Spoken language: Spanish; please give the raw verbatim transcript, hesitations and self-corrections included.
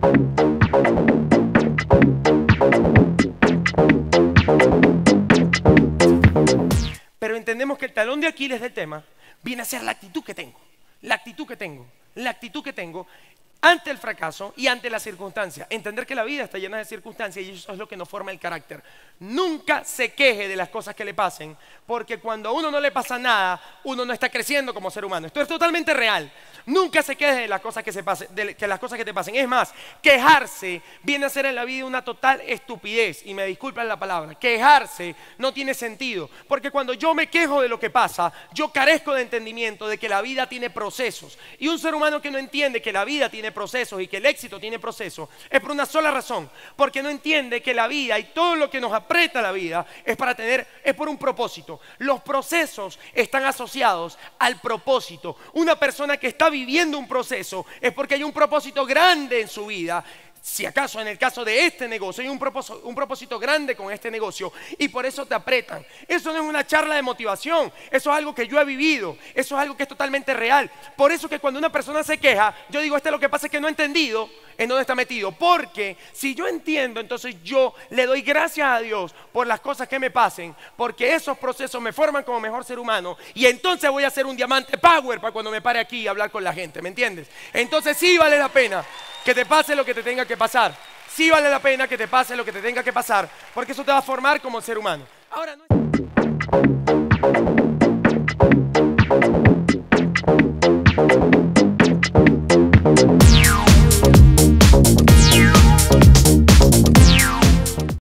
Pero entendemos que el talón de Aquiles del tema viene a ser la actitud que tengo, la actitud que tengo, la actitud que tengo ante el fracaso y ante la circunstancia. Entender que la vida está llena de circunstancias y eso es lo que nos forma el carácter. Nunca se queje de las cosas que le pasen, porque cuando a uno no le pasa nada, uno no está creciendo como ser humano. Esto es totalmente real. Nunca se queje de las cosas que, se pasen, de que las cosas que te pasen. Es más, quejarse viene a ser en la vida una total estupidez. Y me disculpan la palabra. Quejarse no tiene sentido. Porque cuando yo me quejo de lo que pasa, yo carezco de entendimiento de que la vida tiene procesos. Y un ser humano que no entiende que la vida tiene procesos y que el éxito tiene procesos es por una sola razón. Porque no entiende que la vida y todo lo que nos aprieta la vida es para tener, es por un propósito. Los procesos están asociados al propósito. Una persona que está viviendo un proceso es porque hay un propósito grande en su vida. Si acaso en el caso de este negocio hay un propósito, un propósito grande con este negocio y por eso te apretan. Eso no es una charla de motivación, eso es algo que yo he vivido, eso es algo que es totalmente real. Por eso que cuando una persona se queja, yo digo, este lo que pasa es que no ha entendido en dónde está metido. Porque si yo entiendo, entonces yo le doy gracias a Dios por las cosas que me pasen, porque esos procesos me forman como mejor ser humano y entonces voy a ser un diamante power para cuando me pare aquí y hablar con la gente, ¿me entiendes? Entonces sí vale la pena que te pase lo que te tenga que pasar. Sí vale la pena que te pase lo que te tenga que pasar, porque eso te va a formar como ser humano. Ahora no es...